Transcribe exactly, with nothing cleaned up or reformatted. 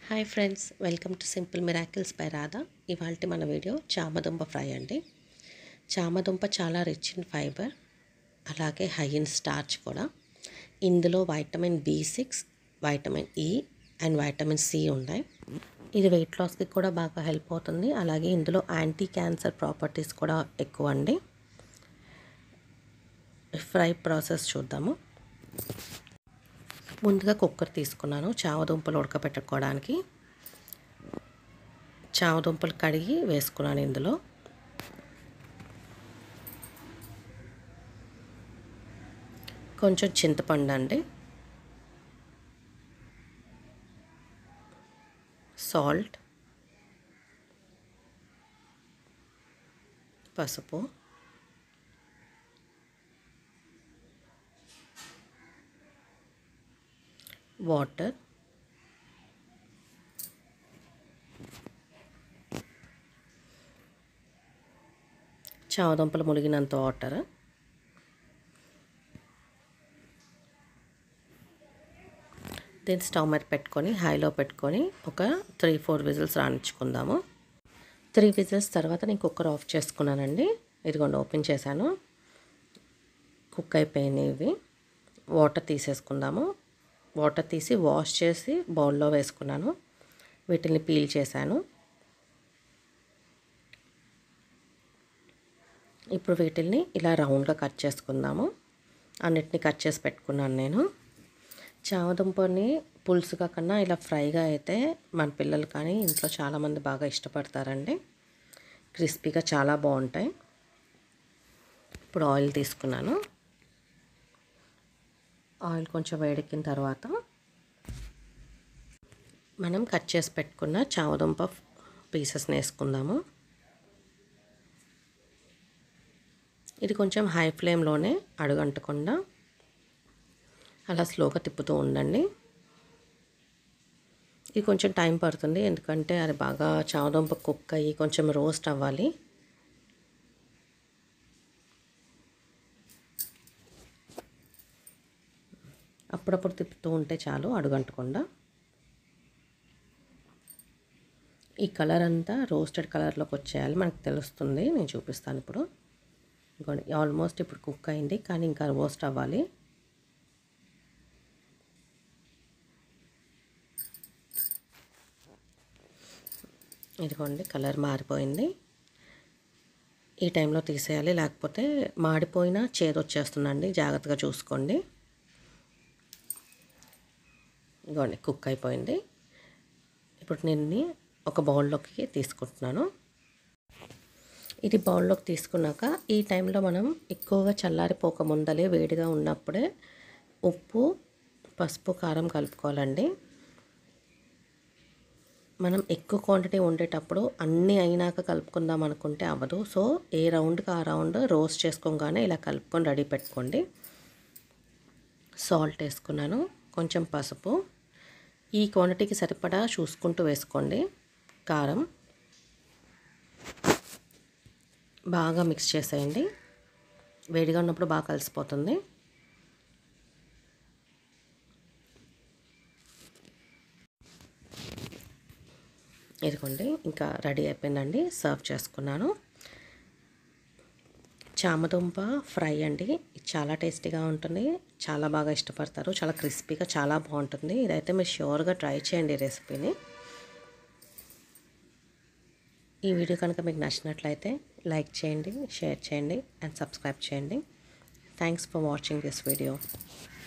Hi friends, welcome to simple miracles by Radha. ఇవాల్టి మన video చామదుంప ఫ్రై అండి. చామదుంప చాలా రిచ్ ఇన్ ఫైబర్, అలాగే హై ఇన్ స్టార్చ్ కూడా. ఇందులో vitamin B six, vitamin E and vitamin C ఉన్నాయి. ఇది వెయిట్ లాస్కి కూడా బాగా హెల్ప్ అవుతుంది. అలాగే ఇందులో యాంటీ క్యాన్సర్ ప్రాపర్టీస్ కూడా ఎక్కువ అండి. ఫ్రై ప్రాసెస్ చూద్దాము. ముందుగా కుక్కర్ తీసుకున్నాను చామదుంపలు ఉడకబెట్టుకోవడానికి. చామదుంపలు కడిగి వేసుకున్నాను. ఇందులో కొంచెం చింతపండు అండి, సాల్ట్, పసుపు, వాటర్, చామదుంపలు మునిగినంత వాటర్, దీన్ని స్టవ్ మీద పెట్టుకొని హైలో పెట్టుకొని ఒక త్రీ ఫోర్ విజిల్స్ రాణించుకుందాము. త్రీ విజిల్స్ తర్వాత నేను కుక్కర్ ఆఫ్ చేసుకున్నానండి. ఇదిగోండి ఓపెన్ చేశాను. కుక్ అయిపోయినాయి ఇవి. వాటర్ తీసేసుకుందాము. వాటర్ తీసి వాష్ చేసి బౌల్లో వేసుకున్నాను. వీటిని పీల్ చేశాను. ఇప్పుడు వీటిని ఇలా రౌండ్గా కట్ చేసుకుందాము. అన్నిటిని కట్ చేసి పెట్టుకున్నాను నేను. చామదుంపని పులుసుగా కన్నా ఇలా ఫ్రైగా అయితే మన పిల్లలు కానీ ఇంట్లో చాలామంది బాగా ఇష్టపడతారండి. క్రిస్పీగా చాలా బాగుంటాయి. ఇప్పుడు ఆయిల్ తీసుకున్నాను. ఆయిల్ కొంచెం వేడెక్కిన తర్వాత మనం కట్ చేసి పెట్టుకున్న చామదుంప పీసెస్ని వేసుకుందాము. ఇది కొంచెం హై ఫ్లేమ్లోనే అడుగంటకుండా అలా స్లోగా తిప్పుతూ ఉండండి. ఇది కొంచెం టైం పడుతుంది, ఎందుకంటే అది బాగా చామదుంప కుక్ అయ్యి కొంచెం రోస్ట్ అవ్వాలి. అప్పుడప్పుడు తిప్పుతూ ఉంటే చాలు, అడుగంటకుండా. ఈ కలర్ అంతా రోస్టెడ్ కలర్లోకి వచ్చేయాలి, మనకు తెలుస్తుంది. నేను చూపిస్తాను ఇప్పుడు. ఇంకోండి ఆల్మోస్ట్ ఇప్పుడు కుక్ అయింది, కానీ ఇంకా రోస్ట్ అవ్వాలి. ఇదిగోండి కలర్ మారిపోయింది. ఈ టైంలో తీసేయాలి, లేకపోతే మాడిపోయినా చేదు వచ్చేస్తుందండి. జాగ్రత్తగా చూసుకోండి. ఇదిగోండి కుక్ అయిపోయింది. ఇప్పుడు నేను ఒక బౌల్లోకి తీసుకుంటున్నాను. ఇది బౌల్లోకి తీసుకున్నాక ఈ టైంలో మనం ఎక్కువగా చల్లారిపోక ముందలే వేడిగా ఉన్నప్పుడే ఉప్పు, పసుపు, కారం కలుపుకోవాలండి. మనం ఎక్కువ క్వాంటిటీ ఉండేటప్పుడు అన్నీ అయినాక కలుపుకుందాం అనుకుంటే అవ్వదు. సో ఏ రౌండ్కి ఆ రౌండ్ రోస్ట్ చేసుకోగానే ఇలా కలుపుకొని రెడీ పెట్టుకోండి. సాల్ట్ వేసుకున్నాను, కొంచెం పసుపు, ఈ క్వాంటిటీకి సరిపడా చూసుకుంటూ వేసుకోండి. కారం బాగా మిక్స్ చేసేయండి. వేడిగా ఉన్నప్పుడు బాగా కలిసిపోతుంది. ఇదిగోండి ఇంకా రెడీ అయిపోయిందండి. సర్వ్ చేసుకున్నాను. చామదుంప ఫ్రై అండి. చాలా టేస్టీగా ఉంటుంది, చాలా బాగా ఇష్టపడతారు. చాలా క్రిస్పీగా చాలా బాగుంటుంది. ఇదైతే మీరు ష్యూర్గా ట్రై చేయండి ఈ రెసిపీని. ఈ వీడియో కనుక మీకు నచ్చినట్లయితే లైక్ చేయండి, షేర్ చేయండి అండ్ సబ్స్క్రైబ్ చేయండి. Thanks for watching this video.